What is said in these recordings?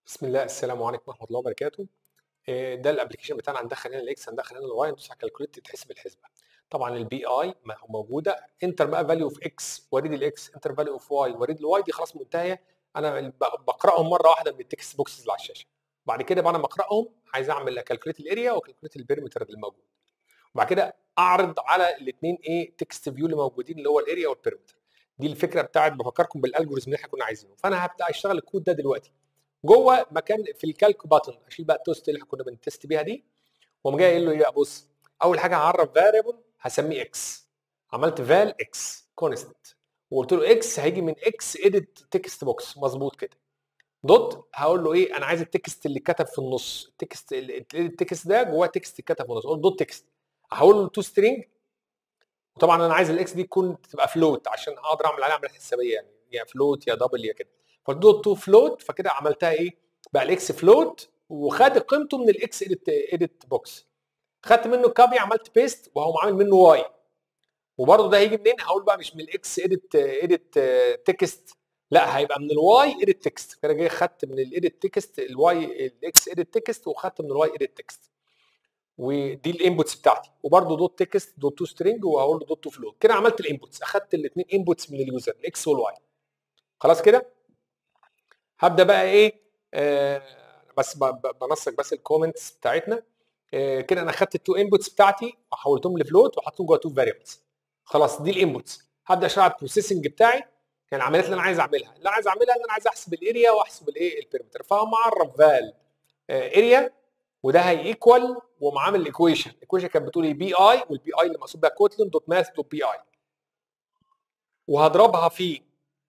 بسم الله، السلام عليكم ورحمه الله وبركاته. ده الابلكيشن بتاعنا. هندخل هنا الاكس، هندخل هنا الواي، ندوس على كالكوليت تتحسب الحسبه. طبعا البي اي موجوده، انتر بقى فاليو اوف اكس واريد الاكس، انتر فاليو اوف واي واريد الواي، دي خلاص منتهيه. انا بقراهم مره واحده من التكست بوكسز اللي على الشاشه. بعد كده بعد ما اقراهم عايز اعمل كالكوليت الاريا وكالكوليت البيريمتر اللي موجود، وبعد كده اعرض على الاثنين تكست فيو اللي موجودين اللي هو الاريا والبيريمتر. دي الفكره بتاعت بفكركم بالالجوريزم اللي احنا كنا عايزينه. فانا هبدا اشتغل الكود ده دلوقتي جوه مكان في الكالك باتن. اشيل بقى التوست اللي احنا كنا بنتست بيها دي، وقوم جاي قايل له ايه، بص، اول حاجه هعرف فاريبل هسميه اكس. عملت فال اكس كونستنت، وقلت له اكس هيجي من اكس اديت تكست بوكس، مظبوط كده. دوت هقول له ايه، انا عايز التكست اللي كتب في النص، التكست ده جواه تكست كتب في النص، اقول دوت تكست. هقول له تو سترينج، وطبعا انا عايز الاكس دي تبقى فلوت عشان اقدر اعمل عليها عمليه حسابيه، يعني يا فلوت يا دبل يا كده. فدوت تو فلوت، فكده عملتها ايه، بقى الاكس فلوت وخد قيمته من الاكس اديت بوكس. خدت منه كابي، عملت بيست، وهو عامل منه واي. وبرده ده هيجي منين، هقول بقى مش من الاكس اديت تكست، لا هيبقى من الواي اديت تكست. كده جاي خدت من الاديت تكست الواي الاكس اديت تكست، وخدت من الواي اديت تكست، ودي الانبوتس بتاعتي. وبرده دوت تكست دوت تو سترينج، وهقول له دوت تو فلوت. كده عملت الانبوتس، اخدت الاثنين انبوتس من اليوزر الاكس والواي. خلاص كده هبدا بقى ايه، بس بنسق بس الكومنتس بتاعتنا. كده انا اخدت التو انبوتس بتاعتي وحولتهم لفلوت وحطيتهم جوه تو فاريبلز. خلاص دي الانبوتس. هبدا اشتغل على البروسيسنج بتاعي، يعني العمليات اللي انا عايز اعملها. ان انا عايز احسب الاريا واحسب الايه البيريمتر. فهم اعرف فال اريا، وده هي ايكوال، وقوم عامل الايكويشن. الايكويشن كانت بتقول بي اي، والبي اي اللي مقصود بها كوتلين دوت ماث دوت بي اي، وهضربها في،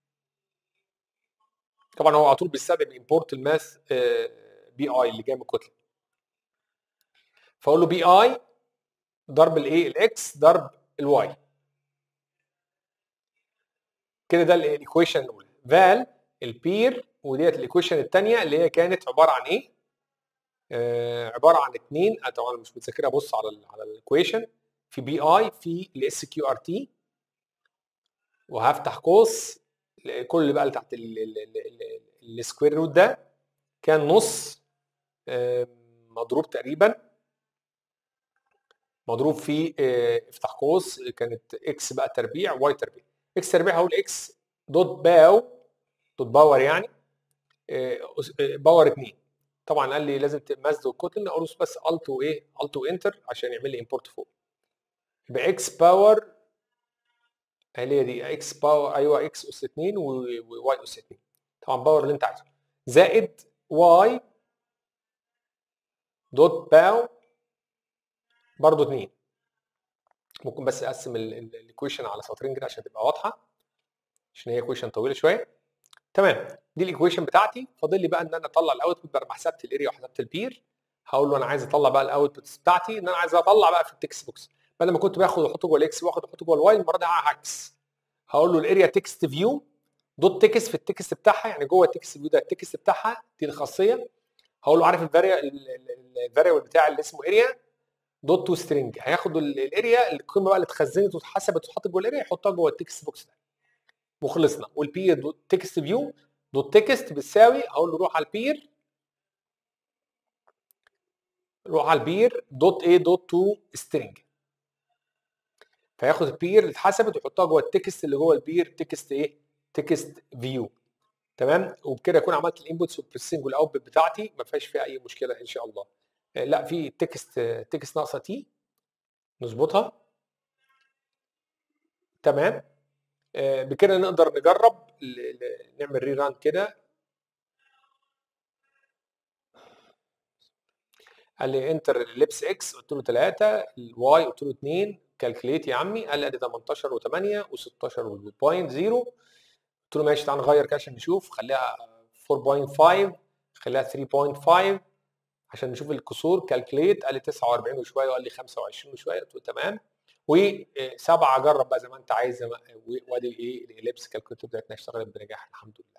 طبعا هو على طول بيستخدم امبورت الماث بي اي اللي جاي من كوتلين. فاقول له بي اي ضرب الايه الاكس ضرب الواي. كده ده الايكويشن الاولى. فال البير، وديت الايكويشن الثانيه اللي هي كانت عباره عن ايه؟ عباره عن اثنين. طبعا مش متذكرها، بص على الايكويشن. في بي اي في الاس كيو ار تي، وهفتح قوس. كل اللي بقى اللي تحت السكوير روت ده كان نص مضروب تقريبا، مضروب في افتح قوس، كانت اكس بقى تربيع واي تربيع. اكس تربيع هقول اكس دوت باور يعني باور 2. طبعا قال لي لازم تمسد الكتل، اقول له بس الت وايه، الت وانتر عشان يعمل لي امبورت فوق. يبقى اكس باور، هي دي اكس باور، ايوه اكس اس 2 وواي اس 2، طبعا باور اللي انت عايزه، زائد واي دوت باو برضه 2. ممكن بس اقسم الايكويشن على سطرين كده عشان تبقى واضحه، عشان هي ايكويشن طويله شويه. تمام، دي الايكويشن بتاعتي. فاضل لي بقى ان انا اطلع الاوتبوت بعد ما حسبت الاريا وحسبت البير. هقول له انا عايز اطلع بقى الاوتبوت بتاعتي، ان انا عايز اطلع بقى في التكست بوكس. بدل ما كنت باخد واحطه جوه الاكس واخد واحطه جوه الواي، المره دي عكس. هقول له الاريا تكست فيو دوت تكست في التكست بتاعها، يعني جوه التكست فيو ده التكست بتاعها، دي الخاصيه. هقول له عارف الفاريبل بتاع اللي اسمه اريا دوت تو سترينج، هياخد الاريا القيمه بقى اللي اتخزنت واتحسبت واتحطت جوه الاريا، يحطها جوه التكست بوكس ده وخلصنا. والبي دوت تكست فيو دوت تكست بتساوي، هقول له روح على البير، دوت ايه دوت تو سترينج، فياخد البير اللي اتحسبت ويحطها جوه التكست اللي جوه البير تكست ايه، تكست فيو. تمام، وبكده اكون عملت الانبوتس والبروسيسنج والاوتبوت بتاعتي، ما فيهاش فيها اي مشكله ان شاء الله. لا، في تكست ناقصه تي، نظبطها. تمام، بكده نقدر نجرب نعمل ري ران كده. قال لي انتر اللبس اكس، قلت له 3، الواي قلت له 2، كالكليت يا عمي. قال لي ادي 18 و8 و16 وبوينت 0. قلت له ماشي، تعال نغير كده عشان نشوف، خليها 4.5، خليها 3.5 عشان نشوف الكسور. كالكليت قال لي 49 وشويه، وقال لي 25 وشويه. قلت له تمام. و7 جرب بقى زي ما انت عايز، وادي ايه الاليبس كالكوليتر بتاعتنا اشتغلت بنجاح الحمد لله.